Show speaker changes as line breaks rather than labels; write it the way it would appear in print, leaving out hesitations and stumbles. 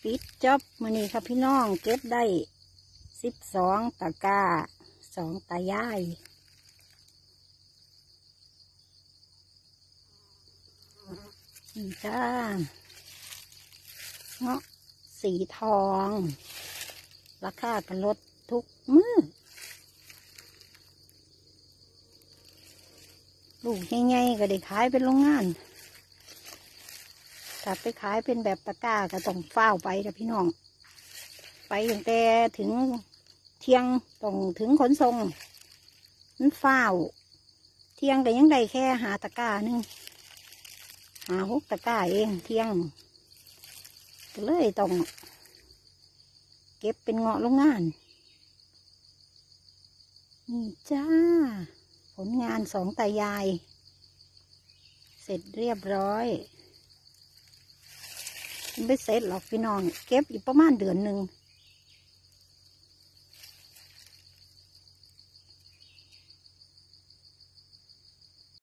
ปิดจ็อบมื้อนี้ครับพี่น้องเก็บได้12 ตะกร้า2 ตายายนี่จ้าเงาะสีทองราคากันลดทุกมื้อลูกใหญ่ๆก็ได้ขายเป็นโรงงานถ้าไปขายเป็นแบบตะกร้าก็ต้องเฝ้าไปนะพี่น้องไปตั้งแต่ถึงเที่ยงต้องถึงขนส่งมันเฝ้าเที่ยงแต่ยังได้แค่หาตะกร้านึงหา6 ตะกร้าเองเที่ยงก็เลยต้องเก็บเป็นเงาะโรงงานนี่จ้าผลงาน2 ตายายเสร็จเรียบร้อยไม่เสร็จหรอกพี่น้องเก็บอยู่ประมาณเดือนหนึ่ง